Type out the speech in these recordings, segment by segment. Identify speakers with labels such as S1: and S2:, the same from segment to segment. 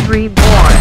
S1: Reborn.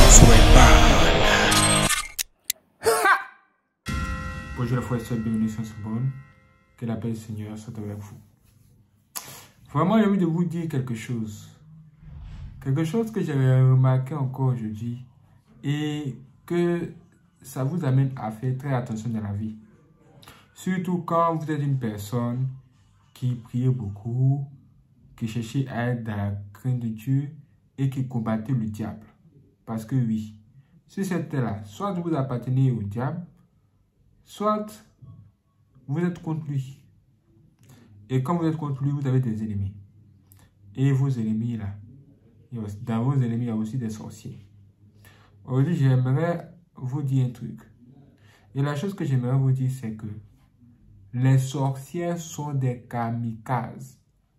S2: Bonjour les frères et sœurs, bienvenue sur ce bon. Que la paix du Seigneur soit avec vous. Vraiment, j'ai envie de vous dire quelque chose. Quelque chose que j'avais remarqué encore aujourd'hui et que ça vous amène à faire très attention dans la vie. Surtout quand vous êtes une personne qui prie beaucoup, qui cherchait à être dans la crainte de Dieu et qui combattait le diable. Parce que oui, sur cette terre-là, soit vous appartenez au diable, soit vous êtes contre lui. Et quand vous êtes contre lui, vous avez des ennemis. Et vos ennemis là, dans vos ennemis, il y a aussi des sorciers. Aujourd'hui, j'aimerais vous dire un truc. Et la chose que j'aimerais vous dire, c'est que les sorcières sont des kamikazes.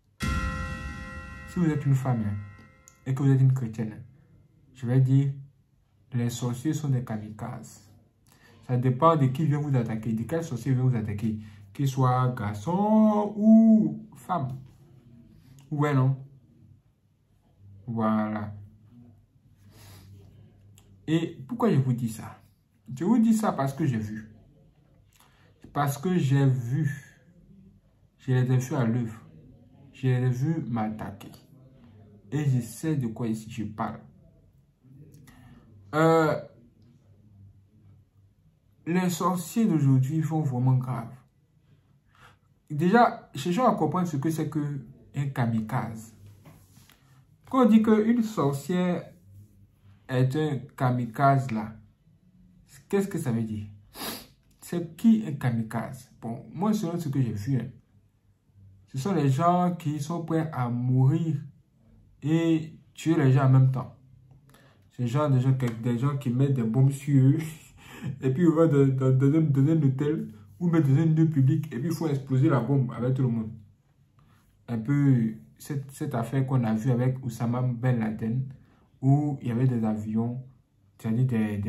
S2: Si vous êtes une femme et que vous êtes une chrétienne, je vais dire, les sorciers sont des kamikazes. Ça dépend de qui vient vous attaquer, de quel sorcier vient vous attaquer, qu'il soit garçon ou femme. Ouais, non? Voilà. Et pourquoi je vous dis ça? Je vous dis ça parce que j'ai vu. Parce que j'ai vu. Je les ai vus à l'œuvre. Je les ai vus m'attaquer. Et je sais de quoi ici je parle. Les sorciers d'aujourd'hui font vraiment grave. Déjà, cherchons à comprendre ce que c'est qu'un kamikaze. Quand on dit qu'une sorcière est un kamikaze là, qu'est-ce que ça veut dire? C'est qui un kamikaze? Bon, moi selon ce que j'ai vu, ce sont les gens qui sont prêts à mourir et tuer les gens en même temps. C'est genre des gens qui mettent des bombes sur eux et puis ils vont dans un hôtel ou mettre dans un lieu public et puis il faut exploser la bombe avec tout le monde. Un peu cette affaire qu'on a vue avec Oussama Ben Laden où il y avait des avions, c'est-à-dire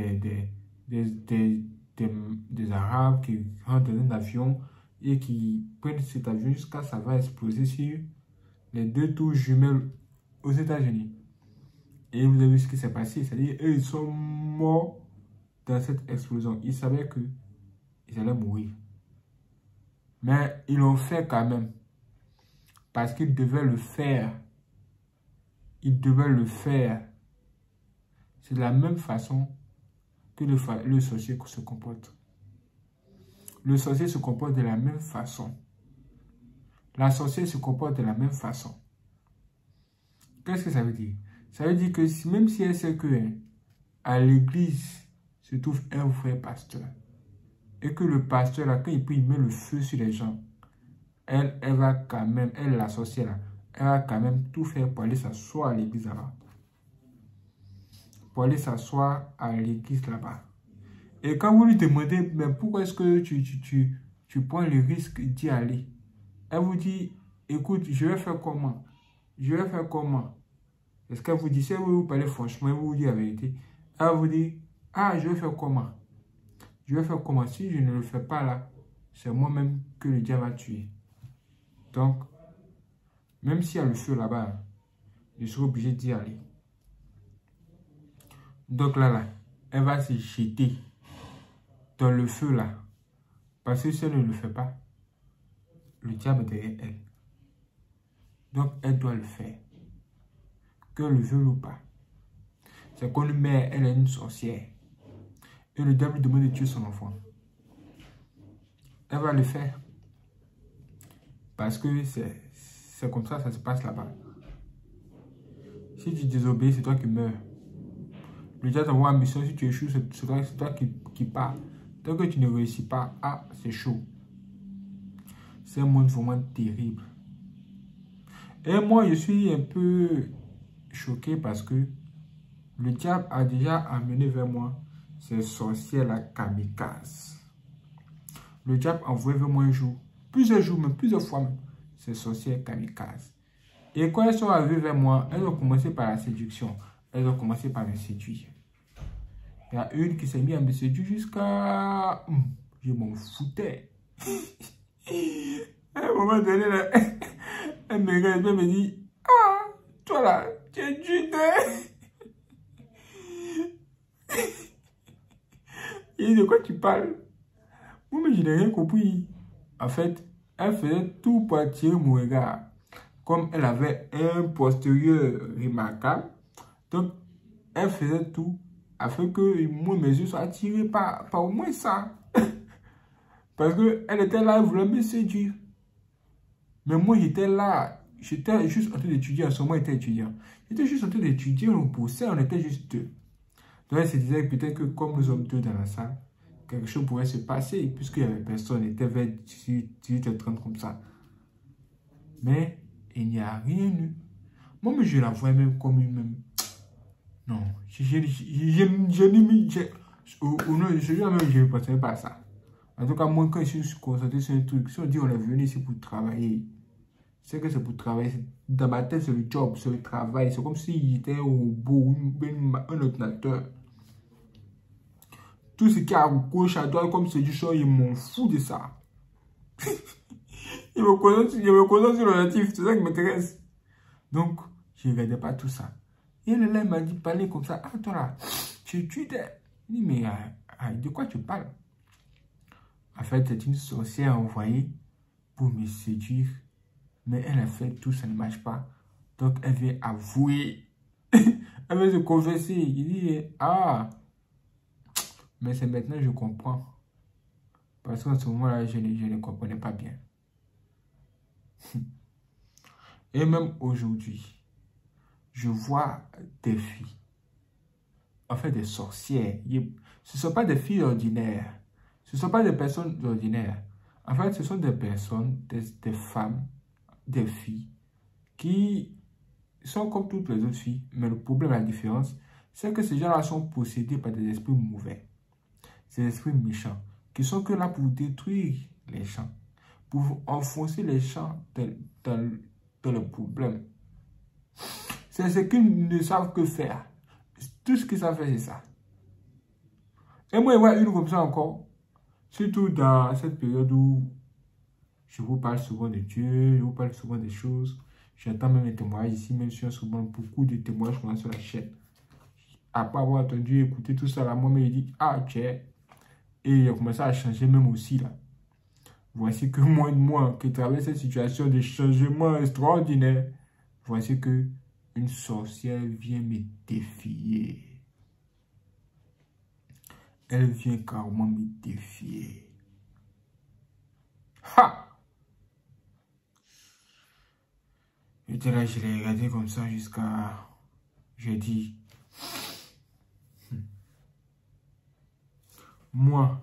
S2: des Arabes qui rentrent dans un avion et qui prennent cet avion jusqu'à ça va exploser sur les deux tours jumelles aux États-Unis. Et vous avez vu ce qui s'est passé, c'est-à-dire eux ils sont morts dans cette explosion. Ils savaient qu'ils allaient mourir. Mais ils l'ont fait quand même. Parce qu'ils devaient le faire. Ils devaient le faire. C'est de la même façon que le sorcier se comporte. Le sorcier se comporte de la même façon. La sorcière se comporte de la même façon. Qu'est-ce que ça veut dire? Ça veut dire que même si elle sait que à l'église se trouve un vrai pasteur, et que le pasteur, là, quand il prie, il met le feu sur les gens, elle va quand même, la sorcière, là, elle va quand même tout faire pour aller s'asseoir à l'église là-bas. Pour aller s'asseoir à l'église là-bas. Et quand vous lui demandez, mais pourquoi est-ce que tu prends le risque d'y aller? Elle vous dit, écoute, je vais faire comment? Je vais faire comment? Est-ce qu'elle vous dit, si vous parlez franchement, elle vous dit la vérité. Elle vous dit, ah, je vais faire comment? Je vais faire comment? Si je ne le fais pas là, c'est moi-même que le diable va tuer. Donc, même s'il y a le feu là-bas, je serai obligé d'y aller. Donc là, elle va se jeter dans le feu là. Parce que si elle ne le fait pas, le diable est derrière elle. Donc, elle doit le faire. Que le veuille ou pas. C'est qu'on lui met, elle est une sorcière. Et le diable lui demande de tuer son enfant. Elle va le faire. Parce que c'est comme ça se passe là-bas. Si tu désobéis, c'est toi qui meurs. Le diable t'envoie en mission, si tu échoues, c'est toi qui pars. Tant que tu ne réussis pas, ah, c'est chaud. C'est un monde vraiment terrible. Et moi, je suis un peu choqué parce que le diable a déjà amené vers moi ces sorcières la kamikaze. Le diable a envoyé vers moi un jour, plusieurs jours, même plusieurs fois même, ces sorcières kamikaze. Et quand elles sont arrivées vers moi, elles ont commencé par la séduction. Elles ont commencé par me séduire. Il y a une qui s'est mise à me séduire jusqu'à... Je m'en foutais. À un moment donné, là, elle me regarde et me dit, ah, toi là, tu es jude. Il dit, de quoi tu parles? Moi, mais je n'ai rien compris. En fait, elle faisait tout pour attirer mon regard. Comme elle avait un postérieur remarquable, donc elle faisait tout afin que moi, mes yeux soient attirés par au moins ça. Parce qu'elle était là, elle voulait me séduire. Mais moi, j'étais là, j'étais juste en train d'étudier. En ce moment, j'étais étudiant. J'étais juste en train d'étudier, on bossait, on était juste deux. Donc elle se disait peut-être que comme nous sommes deux dans la salle, quelque chose pourrait se passer, puisqu'il n'y avait personne, il était vers 18h30 comme ça. Mais il n'y a rien eu. Moi, mais je la voyais même comme une-même. Non, je ne pensais pas à ça. En tout cas, moi, quand je suis concentré sur un truc, si on dit on est venu ici pour travailler, c'est que c'est pour travailler. Dans ma tête, c'est le job, c'est le travail. C'est comme s'il était au bout, un ordinateur. Tout ce qui est à gauche, à droite, comme c'est du show, ils m'en foutent de ça. Ils me concentrent sur l'objectif, c'est ça qui m'intéresse. Donc, je ne regardais pas tout ça. Et elle là, m'a dit, parler comme ça. Ah, toi là, tu étudies. Il dit, mais de quoi tu parles? En fait, c'est une sorcière envoyée pour me séduire. Mais elle a fait tout, ça ne marche pas. Donc, elle vient avouer. Elle vient se confesser. Il dit, ah, mais c'est maintenant que je comprends. Parce qu'en ce moment-là, je ne comprenais pas bien. Et même aujourd'hui, je vois des filles, en fait des sorcières. Ce ne sont pas des filles ordinaires. Ce ne sont pas des personnes ordinaires. En fait, ce sont des personnes, des femmes, des filles, qui sont comme toutes les autres filles. Mais le problème, la différence, c'est que ces gens-là sont possédés par des esprits mauvais. Ces esprits méchants, qui sont que là pour détruire les gens, pour enfoncer les gens dans le problème. C'est ce qu'ils ne savent que faire. Tout ce qu'ils savent faire, c'est ça. Et moi, je vois une comme ça encore. Surtout dans cette période où je vous parle souvent de Dieu, je vous parle souvent des choses. J'entends même les témoignages ici, même si on se demande beaucoup de témoignages qu'on a sur la chaîne. Après avoir entendu écouter tout ça, là, moi-même, je dis, ah, tiens. Et il a commencé à changer même aussi, là. Voici que moi, qui traverse cette situation de changement extraordinaire, voici que une sorcière vient me défier. Elle vient carrément me défier. Ha! J'étais là, je l'ai regardé comme ça jusqu'à jeudi. Moi,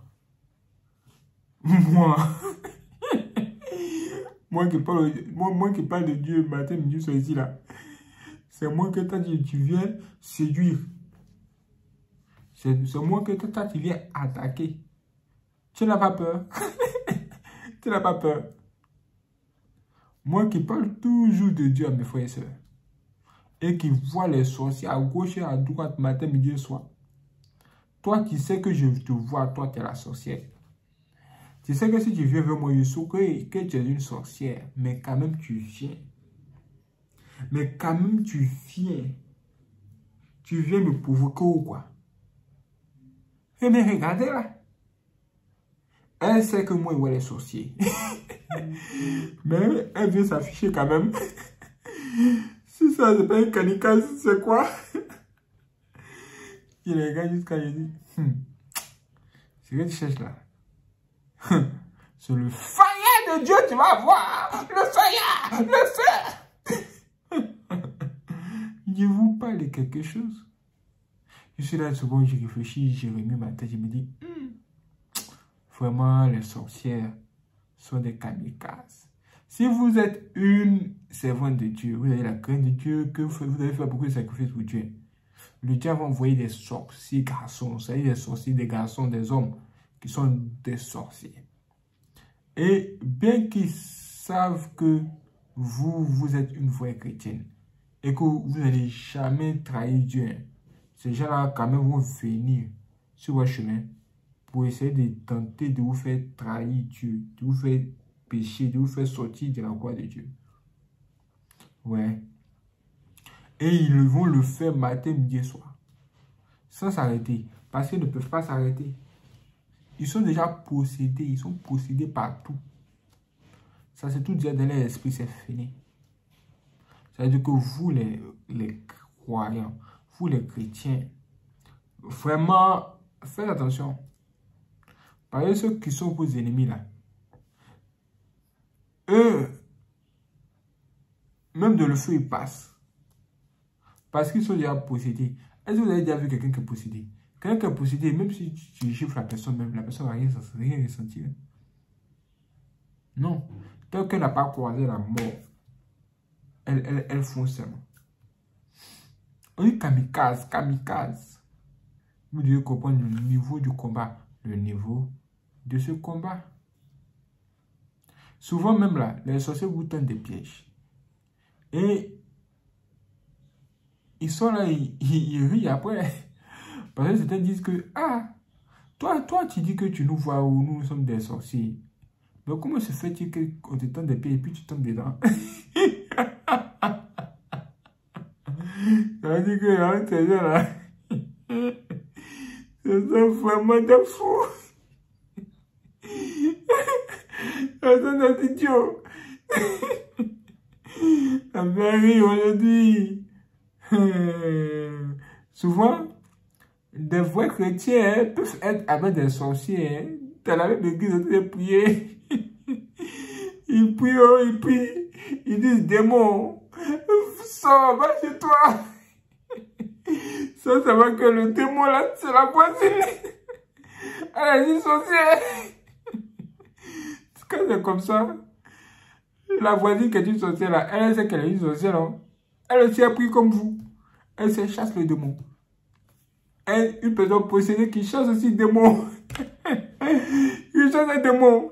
S2: moi qui parle de Dieu matin, midi, soir ici là. C'est moi que tu viens séduire. C'est moi que tu viens attaquer. Tu n'as pas peur. Tu n'as pas peur. Moi qui parle toujours de Dieu à mes frères et sœurs. Et qui vois les sorciers à gauche et à droite matin, midi et soir. Toi qui sais que je te vois, toi tu es la sorcière. Tu sais que si tu viens vers moi, je sais que tu es une sorcière. Mais quand même tu viens. Mais quand même tu viens. Tu viens me provoquer ou quoi? Et mais regardez là. Elle sait que moi, elle est sorcier. Mais elle vient s'afficher quand même. Si ça, c'est pas une kamikaze, c'est quoi? Je les regarde jusqu'à je dis, c'est que tu cherches là. C'est le fire de Dieu, tu vas voir. Le fire, le feu. Je vous parle de quelque chose. Je suis là une seconde, je réfléchis, j'ai remis ma tête, je me dis, vraiment, les sorcières sont des kamikazes. Si vous êtes une servante de Dieu, vous avez la crainte de Dieu, que vous avez fait beaucoup de sacrifices pour Dieu, le diable va envoyer des sorciers garçons, c'est-à-dire des sorciers, des garçons, des hommes qui sont des sorciers. Et bien qu'ils savent que vous êtes une vraie chrétienne et que vous n'allez jamais trahir Dieu, ces gens-là quand même vont venir sur votre chemin pour essayer de tenter de vous faire trahir Dieu, de vous faire pécher, de vous faire sortir de la voie de Dieu. Ouais. Et ils vont le faire matin, midi et soir. Sans s'arrêter. Parce qu'ils ne peuvent pas s'arrêter. Ils sont déjà possédés. Ils sont possédés par tout. Ça, c'est tout dire dans l'esprit, c'est fini. Ça veut dire que vous, les croyants, vous, les chrétiens, vraiment, faites attention. Parce que ceux qui sont vos ennemis là, eux, même de le feu, ils passent. Parce qu'ils sont déjà possédés. Est-ce que vous avez déjà vu quelqu'un qui est possédé? Quelqu'un qui est possédé, même si tu chiffres la personne, même la personne va rien ressentir. Non. Tant qu'elle n'a pas croisé la mort, elle fonce seulement. On dit kamikaze, kamikaze. Vous devez comprendre le niveau du combat, le niveau de ce combat. Souvent même là, les sorciers vous tendent des pièges. Et ils sont là, ils rient après. Parce que certains disent que, ah, toi, tu dis que tu nous vois où nous sommes des sorciers. Mais comment se fait-il qu'on te tend des pieds et puis tu tombes dedans? Ça veut dire que hein, ces gens-là, ce sont vraiment des fous. Ce sont des idiots. Ça me fait rire aujourd'hui. Souvent, des vrais chrétiens peuvent être avec des sorciers. Dans la même église, ils prient. Ils prient, ils prient. Ils disent, démon, sors, va chez toi. Ça va que le démon là, c'est la voisine. Elle est une sorcière. Quand c'est comme ça, la voisine qui est une sorcière là, elle sait qu'elle est une sorcière, non? Elle aussi a pris comme vous. Elle se chasse le démon. Elle, une personne possédée qui chasse aussi le démon. Il chasse un démon.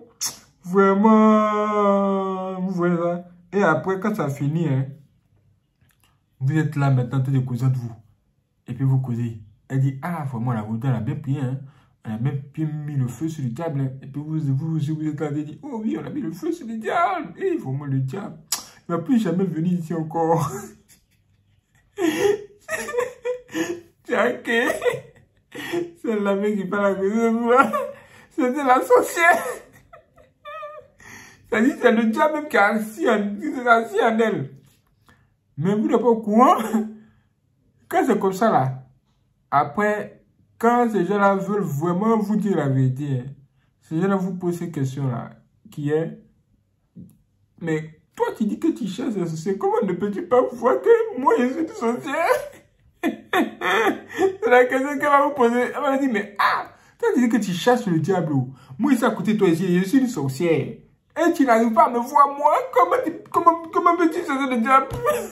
S2: Vraiment, vous voyez ça. Et après, quand ça finit, hein, vous êtes là maintenant en train de causer de vous. Et puis vous causez. Elle dit, ah, vraiment, la route, elle a bien prié, hein. Elle a même mis le feu sur le diable. Hein. Et puis vous êtes là et dit, oh oui, on a mis le feu sur le diable. Et vraiment, le diable, il ne va plus jamais venir ici encore. Tiens, c'est la mec qui parle à côté de moi. C'était la sorcière. Ça dit, c'est le diable même qui est assis en elle. Mais vous n'êtes pas au courant. Quand c'est comme ça là, après, quand ces gens-là veulent vraiment vous dire la vérité, hein, ces gens-là vous posent ces questions-là, qui est, mais toi tu dis que tu cherches un sorcier, comment ne peux-tu pas voir que moi je suis une sorcière? C'est la question qu'elle va vous poser. Elle va dire, mais ah, toi tu dis que tu cherches le diable. Moi ici à côté de toi ici, je suis une sorcière. Et tu n'arrives pas à me voir moi, comment peux-tu chercher le diable?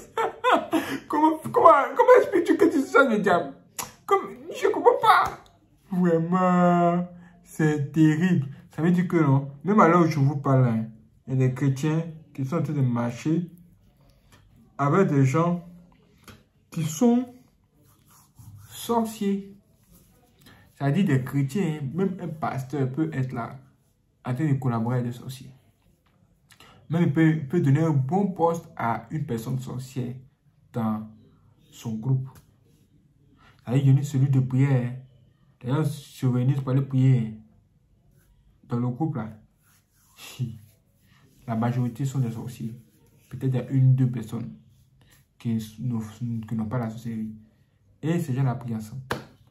S2: Comment expliques-tu que tu cherches le diable? Je ne comprends pas. Vraiment, c'est terrible. Ça veut dire que non, même à l'heure où je vous parle, hein, il y a des chrétiens qui sont en train de marcher avec des gens qui sont sorciers. Ça dit des chrétiens, même un pasteur peut être là en train de collaborer avec des sorciers. Même il peut donner un bon poste à une personne sorcière dans son groupe. Il y a celui de prière. D'ailleurs, se réunissent pour aller prier dans le groupe là. La majorité sont des sorciers. Peut-être il y a une ou deux personnes qui n'ont pas la sorcellerie. Et ces gens-là prient ensemble.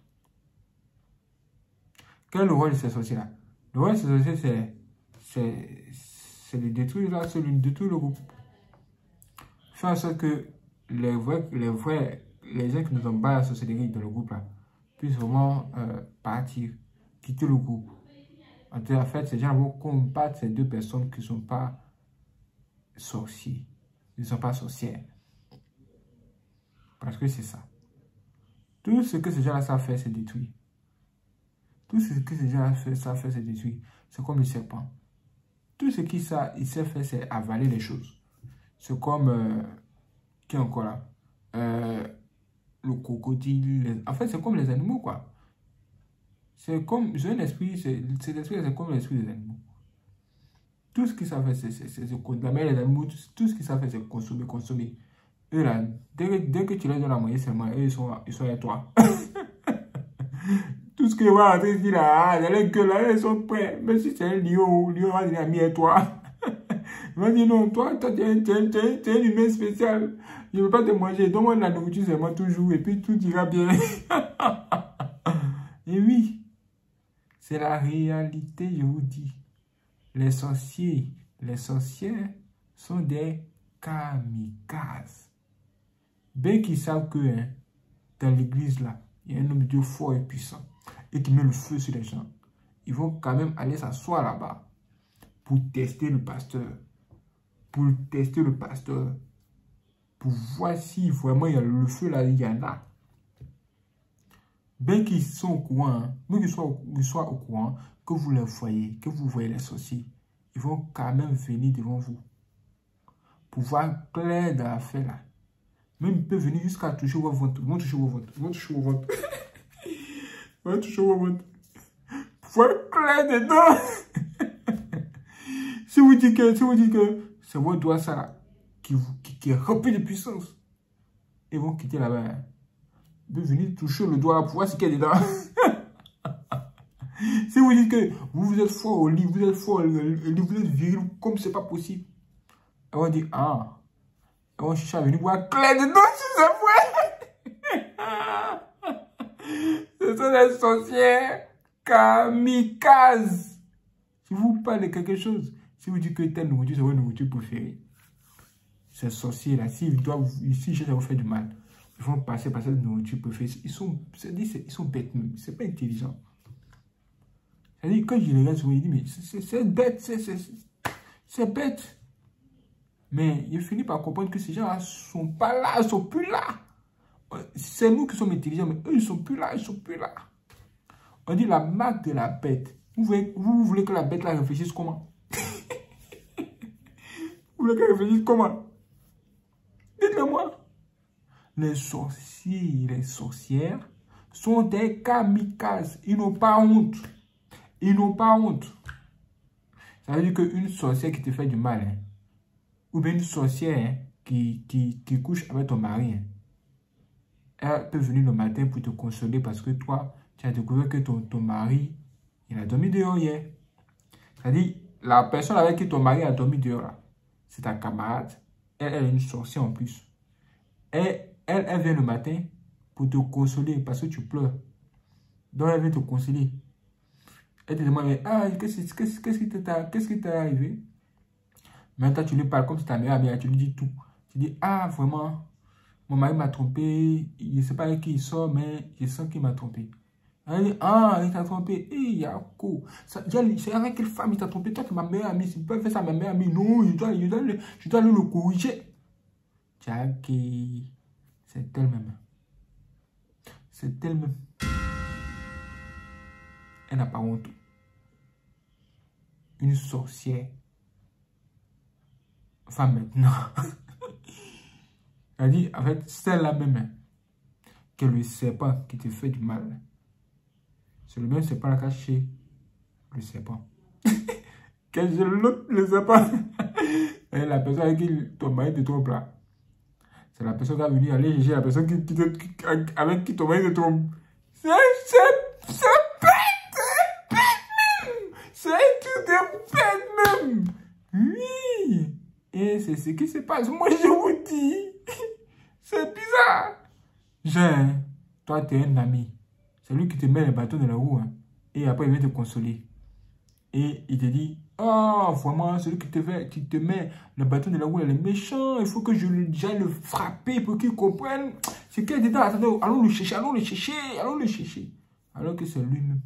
S2: Quel est le rôle de ces sorciers-là? Le rôle de ces sorciers, c'est de détruire là, c'est de détruire le groupe. Faire en sorte que les gens qui ne sont pas la sorcellerie dans le groupe là, puissent vraiment partir, quitter le groupe. En fait, ces gens vont combattre ces deux personnes qui ne sont pas sorciers, ils ne sont pas sorcières. Parce que c'est ça. Tout ce que ces gens-là savent faire, c'est détruire. Tout ce que ces gens-là savent faire, c'est détruire. C'est comme le serpent. Tout ce qu'il sait faire, c'est avaler les choses. C'est comme... qui est encore là? Le crocodile. En fait, c'est comme les animaux, quoi. C'est comme... J'ai un esprit, c'est comme l'esprit des animaux. Tout ce qu'ils savent faire, c'est consommer. Les animaux, tout ce qu'ils savent faire, c'est consommer. Eux, là, dès que tu leur donnes la moyenne seulement, eux, ils sont avec toi. Tout Tout ce que je vois entrer ici, là, les gueules, là, elles sont prêtes. Mais si c'est un lion, le lion va dire, ami, et toi. Il va dire, non, toi, tu es un humain spécial. Je ne veux pas te manger. Donne-moi de la nourriture, c'est moi toujours. Et puis, tout ira bien. Et oui, c'est la réalité, je vous dis. Les sorciers, les sorcières sont des kamikazes. Bien qu'ils savent que dans l'église, là, il y a un homme de Dieu fort et puissant et qui met le feu sur les gens. Ils vont quand même aller s'asseoir là-bas pour tester le pasteur. Pour tester le pasteur. Pour voir si vraiment il y a le feu là, il y en a. Bien qu'ils sont au courant, bien qu'ils soient au courant que vous les voyez, que vous voyez les sorciers, ils vont quand même venir devant vous. Pour voir clair dans l'affaire là. Même ils peuvent venir jusqu'à toucher vos ventres. Ils vont toucher vos ventres. Ils vont toucher vos ventres. Ils vont toucher vos ventres. Pour voir clair dedans. Si vous dites que c'est votre doigt ça là, qui est rempli de puissance, ils vont quitter là-bas. Ils peuvent venir toucher le doigt là pour voir ce qu'il y a dedans. Si vous dites que vous êtes fort au lit, vous êtes fort au lit, vous êtes viril comme c'est pas possible, ils vont dire, ah, ils vont chercher à venir voir clair dedans si c'est vrai. Ce sont des sorcières kamikazes. Si vous parlez de quelque chose, si vous dites que telle nourriture, c'est votre nourriture préférée, ces sorciers-là, s'ils cherchent à vous faire du mal, ils vont passer par cette nourriture préférée. Ils sont bêtes même, c'est pas intelligent. C'est-à-dire, quand je les regarde souvent, je dis, mais c'est bête, c'est bête. Mais il finit par comprendre que ces gens-là sont pas là, ils sont plus là. C'est nous qui sommes intelligents, mais eux, ils sont plus là, ils sont plus là. On dit la marque de la bête. Vous voulez que la bête là réfléchisse comment? Vous voulez qu'elle réfléchisse comment? Dites-le moi. Les sorciers, les sorcières sont des kamikazes. Ils n'ont pas honte. Ils n'ont pas honte. Ça veut dire qu'une sorcière qui te fait du mal, ou bien une sorcière qui couche avec ton mari, elle peut venir le matin pour te consoler parce que toi, tu as découvert que ton mari, il a dormi dehors hier. C'est-à-dire, la personne avec qui ton mari a dormi dehors, c'est ta camarade. Elle est une sorcière en plus. Elle vient le matin pour te consoler parce que tu pleures. Donc, elle vient te consoler. Elle te demande, ah, qu'est-ce qui t'est arrivé? Maintenant, tu lui parles comme si ta meilleure amie, tu lui dis tout. Tu dis, ah, vraiment, mon mari m'a trompé, je ne sais pas avec qui il sort, mais je sens qu'il m'a trompé. Elle dit, ah, il t'a trompé, Yako, c'est avec quelle femme il t'a trompé? Toi, tu es ma meilleure amie, si tu peux faire ça à ma meilleure amie, non, je dois aller le corriger. Jackie, c'est elle-même. C'est elle-même. Elle n'a pas honte. Une sorcière. Enfin, maintenant. Elle dit, en fait, celle-là même, que le serpent qui te fait du mal. C'est le même serpent qui a caché le serpent. Quel est le serpent? Et la personne avec qui ton mari te trompe là. C'est la personne qui va venir aller chercher la personne avec qui ton mari te trompe. C'est tout de bête même. Oui. Et c'est ce qui se passe. Moi, je vous dis. C'est bizarre. Jean, toi, tu es un ami. C'est lui qui te met le bâton dans la roue. Hein. Et après, il vient te consoler. Et il te dit, oh, vraiment, celui qui te met le bâton de la roue, il est méchant. Il faut que j'aille le frapper pour qu'il comprenne. C'est qu'il est dedans. Attendez, allons le chercher. Alors que c'est lui-même.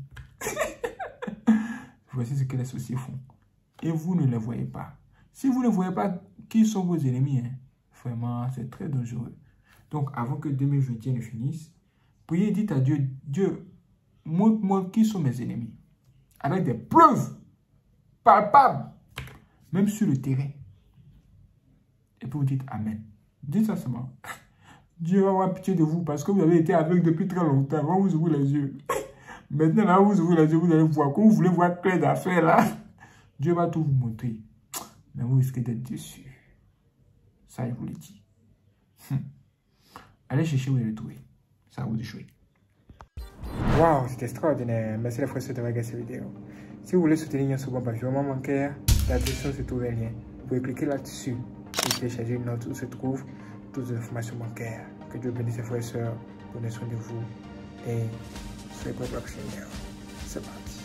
S2: Voici ce que les sorciers font. Et vous ne les voyez pas. Si vous ne voyez pas qui sont vos ennemis, hein, vraiment, c'est très dangereux. Donc, avant que 2021 ne finisse, priez et dites à Dieu, Dieu, montre-moi qui sont mes ennemis. Avec des preuves palpables, même sur le terrain. Et puis vous dites Amen. Dites ça seulement. Dieu va avoir pitié de vous parce que vous avez été aveugle depuis très longtemps. On va vous ouvrir les yeux. Maintenant, là, vous ouvrez les yeux, vous allez voir. Quand vous voulez voir plein d'affaires là, Dieu va tout vous montrer. Mais vous risquez d'être déçus. Ça, je vous le dis. Allez chercher où vous le trouvez. Ça va vous échouer. Waouh, c'était extraordinaire. Merci les frères et sœurs d'avoir regardé cette vidéo. Si vous voulez soutenir Ignace Obon par virement bancaire, la description se trouve un lien. Vous pouvez cliquer là-dessus et télécharger une note où se trouvent toutes les informations bancaires. Que Dieu bénisse les frères et sœurs, prenez soin de vous et soyez prêts pour l'action. C'est parti.